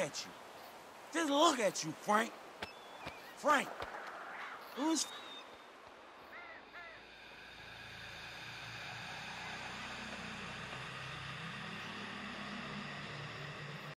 at you. Just look at you, Frank. Frank, who's